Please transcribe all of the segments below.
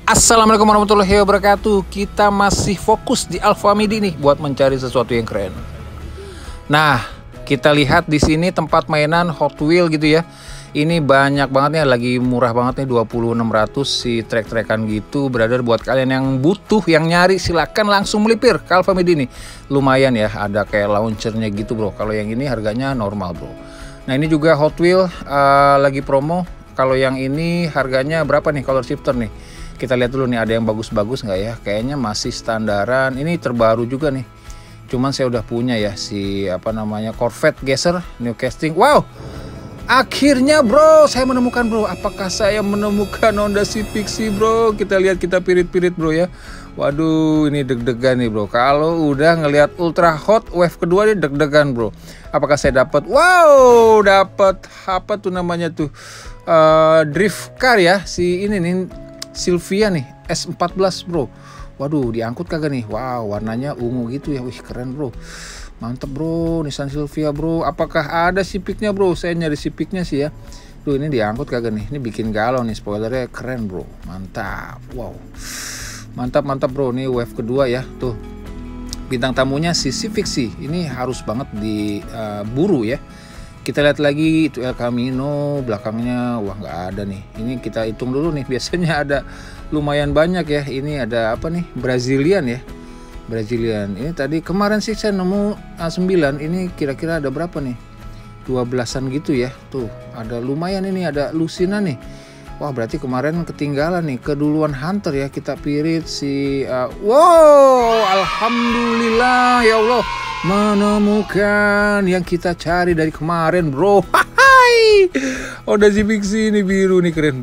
Assalamualaikum warahmatullahi wabarakatuh. Kita masih fokus di Alpha Midi nih buat mencari sesuatu yang keren. Nah, kita lihat di sini tempat mainan Hot Wheel gitu ya. Ini banyak banget nih, lagi murah banget nih, 2600 si trek-trekan gitu. Brother, buat kalian yang butuh, yang nyari, silakan langsung melipir ke Alpha Midi nih. Lumayan ya, ada kayak launchernya gitu bro. Kalau yang ini harganya normal bro. Nah, ini juga Hot Wheel lagi promo. Kalau yang ini harganya berapa nih color shifter nih? Kita lihat dulu nih, ada yang bagus-bagus nggak ya? Kayaknya masih standaran. Ini terbaru juga nih. Cuman saya udah punya ya si Corvette Gasser new casting. Wow, akhirnya bro saya menemukan bro. Apakah saya menemukan Honda Civic sih bro? Kita lihat, kita pirit-pirit bro ya. Waduh, ini deg-degan nih bro. Kalau udah ngelihat Ultra Hot Wave kedua nih deg-degan bro. Apakah saya dapat? Wow, dapat apa tuh namanya tuh? Drift car ya, si ini nih Silvia nih S14 bro. Waduh, diangkut kagak nih? Wow, warnanya ungu gitu ya. Wih, keren bro. Mantep bro, Nissan Silvia bro. Apakah ada Civicnya bro? Saya nyari Civicnya sih ya. Tuh, ini diangkut kagak nih? Ini bikin galau nih, spoilernya keren bro. Mantap. Wow, mantap bro. Ini wave kedua ya. Tuh, bintang tamunya si Civic sih. Ini harus banget diburu ya. Kita lihat lagi itu El Camino belakangnya. Wah, nggak ada nih. Ini kita hitung dulu nih. Biasanya ada lumayan banyak ya. Ini ada apa nih? Brazilian ya. Brazilian. Ini tadi kemarin sih saya nemu 9. Ini kira-kira ada berapa nih? 12-an gitu ya. Tuh, ada lumayan ini, ada Lucina nih. Wah, berarti kemarin ketinggalan nih. Keduluan Hunter ya. Kita pirit si wow, alhamdulillah ya Allah, menemukan yang kita cari dari kemarin bro. Hai, Honda Civic ini biru nih, keren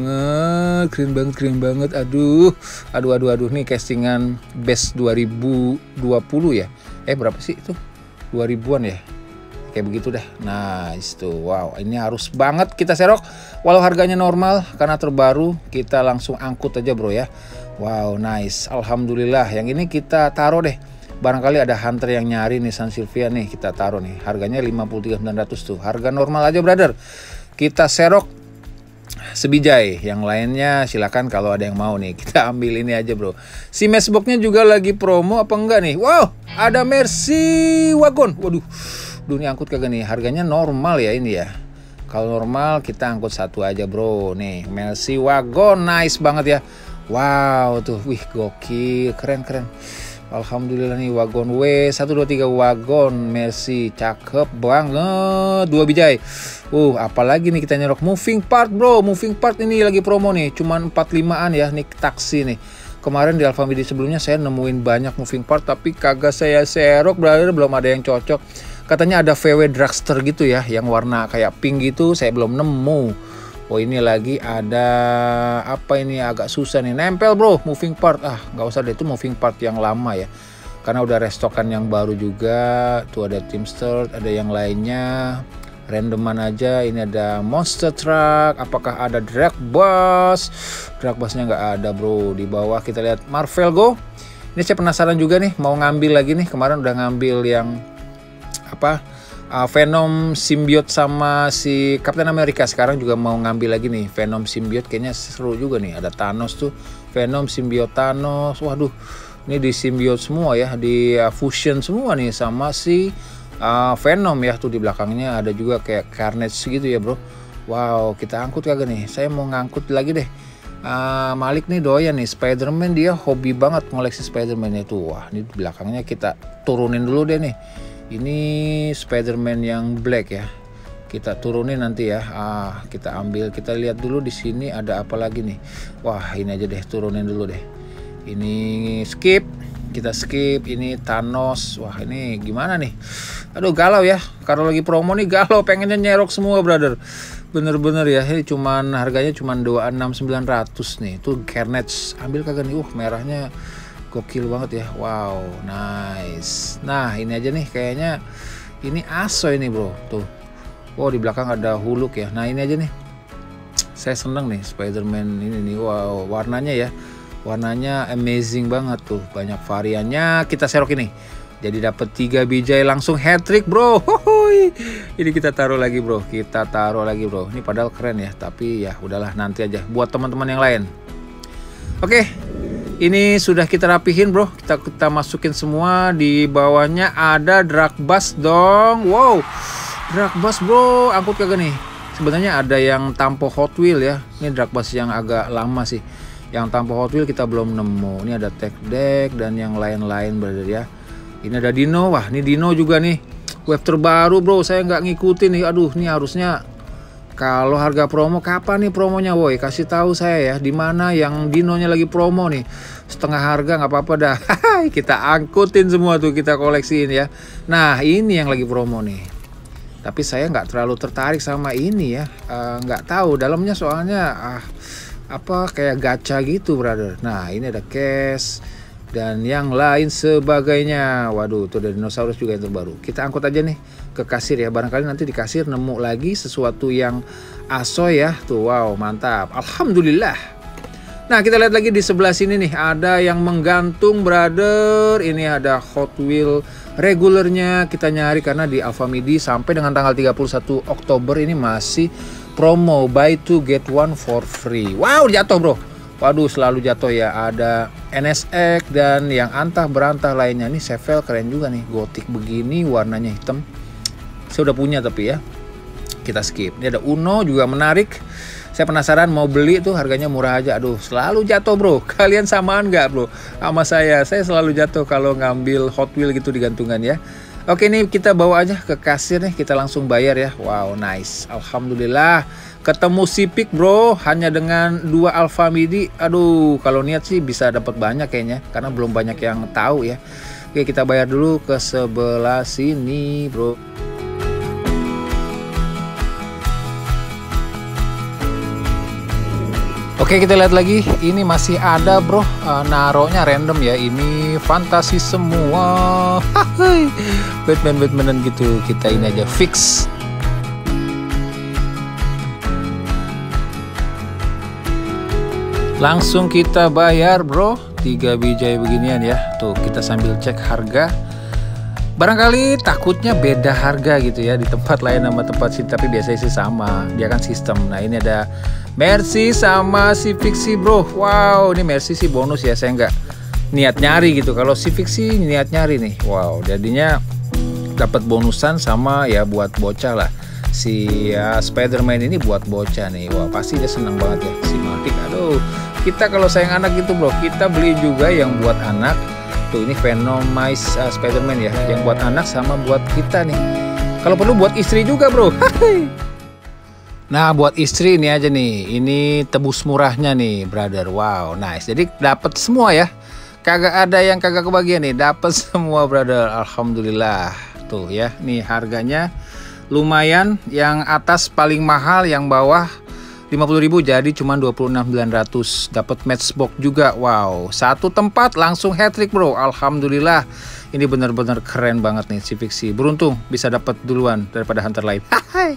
banget. Aduh. Nih castingan best 2020 ya. Berapa sih itu? 2000-an ya. Kayak begitu dah. Nice tuh. Wow, ini harus banget kita serok. Walau harganya normal, karena terbaru, kita langsung angkut aja bro ya. Wow, nice. Alhamdulillah. Yang ini kita taruh deh. Barangkali ada hunter yang nyari Nissan Silvia nih, kita taruh nih. Harganya 53.900 tuh. Harga normal aja brother. Kita serok sebijai. Yang lainnya silakan kalau ada yang mau nih. Kita ambil ini aja bro. Si Matchbox-nya juga lagi promo apa enggak nih? Wow, ada Mercy Wagon. Waduh, dunia angkut kagak nih? Harganya normal ya ini ya. Kalau normal kita angkut satu aja bro. Nih, Mercy Wagon, nice banget ya. Wow tuh, wih gokil, keren. Alhamdulillah nih, wagon W123 wagon Mercy, cakep banget, 2 bijai. Apalagi nih kita nyerok moving part bro. Moving part ini lagi promo nih, cuman 45-an ya, nih taksi nih. Kemarin di Alpha Midi sebelumnya saya nemuin banyak moving part, tapi kagak saya serok brother, belum ada yang cocok. Katanya ada VW Dragster gitu ya, yang warna kayak pink gitu, saya belum nemu. Ini lagi ada apa ini, agak susah nih, nempel bro, moving part. Nggak usah deh, itu moving part yang lama ya, karena udah restokan yang baru juga. Tuh ada Teamster, ada yang lainnya randoman aja. Ini ada monster truck. Apakah ada drag bus? Drag busnya nggak ada bro. Di bawah kita lihat Marvel Go. Ini saya penasaran juga nih, mau ngambil lagi nih. Kemarin udah ngambil yang Venom Symbiote sama si Captain America. Sekarang juga mau ngambil lagi nih Venom Symbiote, kayaknya seru juga nih. Ada Thanos tuh, Venom Symbiote Thanos. Waduh, ini di symbiote semua ya, di fusion semua nih sama si Venom ya. Tuh di belakangnya ada juga kayak Carnage gitu ya bro. Wow, kita angkut kagak nih? Saya mau ngangkut lagi deh. Malik nih doyan nih Spider-Man, dia hobi banget ngoleksi Spider-Man itu. Wah, ini di belakangnya kita turunin dulu deh nih. Ini Spider-Man yang black ya. Kita turunin nanti ya. Kita ambil, kita lihat dulu di sini ada apa lagi nih. Wah, ini aja deh, turunin dulu deh. Ini skip, kita skip. Ini Thanos. Wah, ini gimana nih? Aduh, galau ya. Kalau lagi promo nih galau, pengennya nyerok semua brother. Bener-bener ya. Ini cuman harganya cuman 26.900 nih. Tuh Carnage, ambil kagak nih? Merahnya gokil banget ya. Wow, nice. Nah, ini aja nih kayaknya ini aso ini bro. Tuh. Wow, di belakang ada Hulk ya. Nah, ini aja nih. Saya seneng nih Spider-Man ini nih. Wow, warnanya ya. Warnanya amazing banget tuh. Banyak variannya. Kita serok ini. Jadi dapat 3 bijai langsung hat trick bro. Ini kita taruh lagi bro. Ini padahal keren ya, tapi ya udahlah nanti aja buat teman-teman yang lain. Oke, ini sudah kita rapihin bro. Kita masukin semua. Di bawahnya ada drag bus dong. Wow, drag bus bro, angkut kagak nih? Sebenarnya ada yang tampo Hot Wheel ya. Ini drag bus yang agak lama sih. Yang tampo Hot Wheel kita belum nemu. Ini ada tech deck dan yang lain-lain brother ya. Ini ada Dino. Wah, ini Dino juga nih. Wave terbaru bro. Saya nggak ngikutin nih. Aduh, ini harusnya kalau harga promo, kapan nih promonya woi? Kasih tahu saya ya, di mana yang Dinonya lagi promo nih. Setengah harga nggak apa-apa dah. Kita angkutin semua tuh, kita koleksiin ya. Nah, ini yang lagi promo nih. Tapi saya nggak terlalu tertarik sama ini ya. Nggak tahu dalamnya soalnya apa kayak gacha gitu brother. Nah, ini ada cash dan yang lain sebagainya. Waduh, tuh ada dinosaurus juga yang terbaru. Kita angkut aja nih ke kasir ya, barangkali nanti di kasir nemu lagi sesuatu yang asoy ya. Tuh, wow, mantap, alhamdulillah. Nah, kita lihat lagi di sebelah sini nih, ada yang menggantung brother. Ini ada Hot Wheel regulernya, kita nyari karena di Alfamidi sampai dengan tanggal 31 Oktober ini masih promo buy 2 get 1 for free. Wow, jatuh bro. Waduh, selalu jatuh ya. Ada NSX dan yang antah berantah lainnya. Ini Chevelle keren juga nih, gotik begini, warnanya hitam. Saya udah punya tapi ya, kita skip. Ini ada Uno juga menarik. Saya penasaran mau beli tuh, harganya murah aja. Aduh, selalu jatuh bro. Kalian samaan nggak bro sama saya? Saya selalu jatuh kalau ngambil Hot Wheel gitu di gantungan ya. Oke, nih kita bawa aja ke kasir nih, kita langsung bayar ya. Wow, nice, alhamdulillah. Ketemu Civic bro, hanya dengan 2 Alfamidi. Aduh, kalau niat sih bisa dapat banyak kayaknya, karena belum banyak yang tahu ya. Oke, kita bayar dulu ke sebelah sini bro. Oke, kita lihat lagi. Ini masih ada bro, naruhnya random ya. Ini fantasi semua. Batman-Batmanan gitu. Kita ini aja fix. Langsung kita bayar bro. 3 biji beginian ya. Tuh, kita sambil cek harga. Barangkali takutnya beda harga gitu ya di tempat lain sama tempat sini, tapi biasanya sih sama, dia kan sistem. Nah, ini ada Mercy sama Civic sih bro. Wow, ini Mercy sih bonus ya, saya nggak niat nyari gitu. Kalau Civic sih niat nyari nih. Wow, jadinya dapat bonusan sama ya buat bocah lah. Si Spider-Man ini buat bocah nih. Wah, pasti dia senang banget ya si Matic. Aduh, kita kalau sayang anak gitu bro, kita beli juga yang buat anak. Tuh, ini Venomize Spider-Man ya, yang buat anak sama buat kita nih. Kalau perlu buat istri juga bro. Nah, buat istri ini aja nih. Ini tebus murahnya nih brother. Wow, nice. Jadi dapat semua ya. Kagak ada yang kagak kebagian nih. Dapat semua brother. Alhamdulillah. Tuh ya, nih harganya lumayan. Yang atas paling mahal, yang bawah 50.000 jadi cuma 26.900. Dapat matchbox juga. Wow, satu tempat langsung hat-trick bro. Alhamdulillah. Ini benar-benar keren banget nih Civic sih. Beruntung bisa dapat duluan daripada hunter lain. Hai.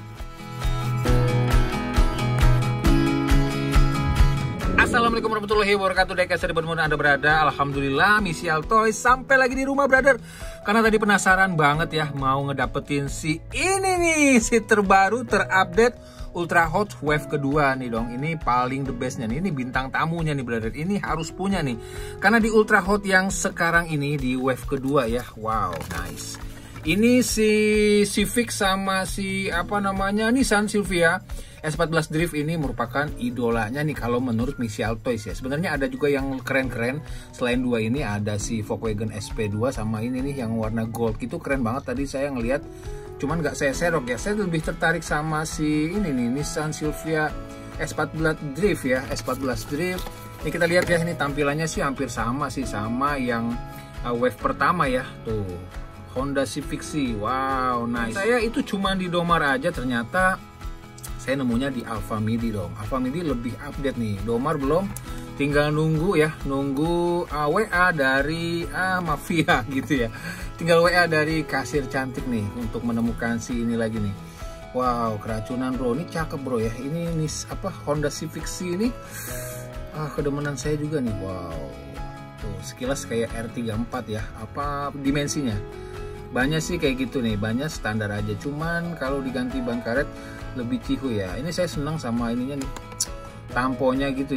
Assalamualaikum warahmatullahi wabarakatuh. Dekas dari mana Anda berada. Alhamdulillah, misi Altoys sampai lagi di rumah brother. Karena tadi penasaran banget ya mau ngedapetin si ini nih, si terbaru, terupdate Ultra Hot Wave kedua nih dong. Ini paling the bestnya nih. Ini bintang tamunya nih brother. Ini harus punya nih. Karena di Ultra Hot yang sekarang ini di Wave kedua ya. Wow, nice. Ini si Civic sama si apa namanya Nissan Silvia S14 Drift ini merupakan idolanya nih kalau menurut misi Altoys ya. Sebenarnya ada juga yang keren-keren selain dua ini. Ada si Volkswagen SP2 sama ini nih yang warna gold, itu keren banget tadi saya ngelihat. Cuman nggak saya serok ya. Saya lebih tertarik sama si ini nih, Nissan Silvia S14 Drift ya. S14 Drift. Ini kita lihat ya, ini tampilannya sih hampir sama sih sama yang Wave pertama ya. Tuh, Honda Civic sih. Wow, nice. Saya itu cuma di Domar aja, ternyata saya nemunya di Alfamidi dong. Alfamidi lebih update nih. Domar belum, tinggal nunggu ya, nunggu WA dari mafia gitu ya. Tinggal WA dari kasir cantik nih untuk menemukan si ini lagi nih. Wow, keracunan bro, ini cakep bro ya. Ini apa Honda Civic C ini kedemenan saya juga nih. Wow, tuh sekilas kayak R34 ya. Apa dimensinya? Banyak sih kayak gitu nih, banyak standar aja. Cuman kalau diganti ban karet lebih cihu ya. Ini saya senang sama ininya nih, tamponya gitu ya.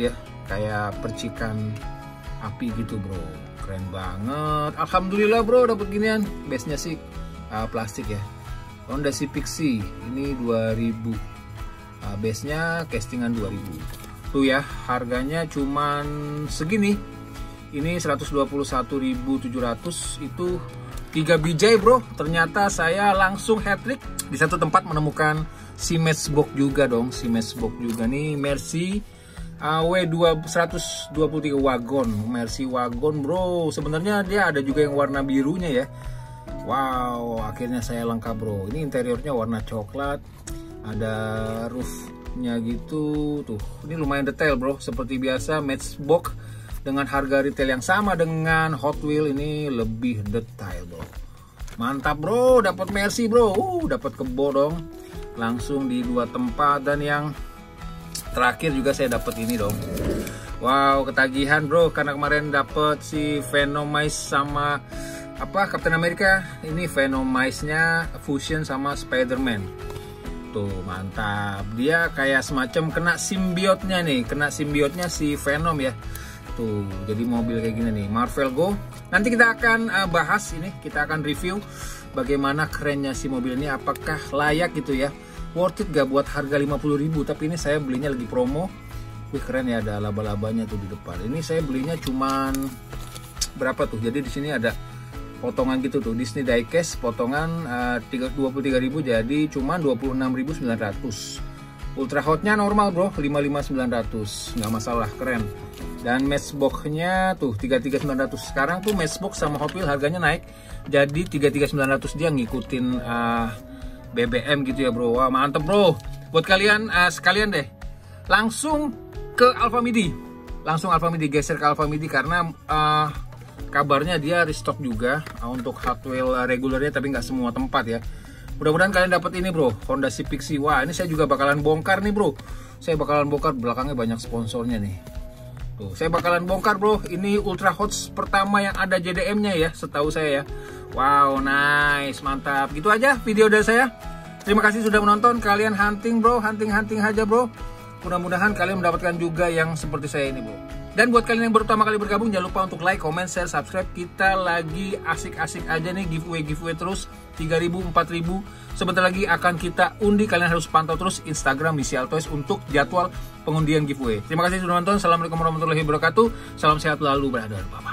kayak percikan api gitu bro. Keren banget. Alhamdulillah bro dapat ginian. Base-nya sih plastik ya. Honda Civic C ini 2000. Base-nya castingan 2000. Tuh ya, harganya cuman segini. Ini 121.700, itu 3 bijai bro. Ternyata saya langsung hat-trick di satu tempat menemukan si Matchbox juga dong. Si Matchbox juga nih, Mercy W123 Wagon. Mercy Wagon bro. Sebenarnya dia ada juga yang warna birunya ya. Wow, akhirnya saya lengkap bro. Ini interiornya warna coklat. Ada roofnya gitu. Tuh, ini lumayan detail bro. Seperti biasa Matchbox dengan harga retail yang sama dengan Hot Wheels, ini lebih detail bro. Mantap bro, dapat Mercy bro. Dapat kebo dong. Langsung di 2 tempat. Dan yang terakhir juga saya dapat ini dong. Wow, ketagihan bro karena kemarin dapat si Venomize sama Captain America. Ini Venomize-nya fusion sama Spider-Man. Tuh, mantap. Dia kayak semacam kena simbiotnya nih. Kena simbiotnya si Venom ya. Tuh, jadi mobil kayak gini nih, Marvel Go. Nanti kita akan bahas ini, kita akan review bagaimana kerennya si mobil ini, apakah layak gitu ya. Worth it gak buat harga 50.000, tapi ini saya belinya lagi promo. Wih, keren ya, ada laba-labanya tuh di depan. Ini saya belinya cuman berapa tuh? Jadi di sini ada potongan gitu tuh, Disney Diecast potongan 23.000 jadi cuman 26.900. Ultra hotnya normal bro, 55.900, nggak masalah, keren. Dan Matchbox-nya tuh 33.900. Sekarang tuh Matchbox sama Hot Wheels harganya naik, jadi 33.900. Dia ngikutin BBM gitu ya bro. Wah, mantep bro. Buat kalian sekalian deh, langsung ke Alfamidi. Langsung Alfamidi, geser ke Alfamidi karena kabarnya dia restock juga untuk Hot Wheels regulernya, tapi nggak semua tempat ya. Mudah-mudahan kalian dapat ini bro, Honda Civic C. Wah, ini saya juga bakalan bongkar nih bro. Saya bakalan bongkar, belakangnya banyak sponsornya nih. Tuh, saya bakalan bongkar bro. Ini Ultra Hot pertama yang ada JDM-nya ya, setahu saya ya. Wow, nice, mantap. Gitu aja video dari saya. Terima kasih sudah menonton. Kalian hunting bro, hunting aja bro. Mudah-mudahan kalian mendapatkan juga yang seperti saya ini bro. Dan buat kalian yang baru pertama kali bergabung, jangan lupa untuk like, comment, share, subscribe. Kita lagi asik-asik aja nih, giveaway terus. 3.000, 4.000. Sebentar lagi akan kita undi. Kalian harus pantau terus Instagram Misial Toys untuk jadwal pengundian giveaway. Terima kasih sudah nonton. Assalamualaikum warahmatullahi wabarakatuh. Salam sehat lalu, brother. Bye-bye.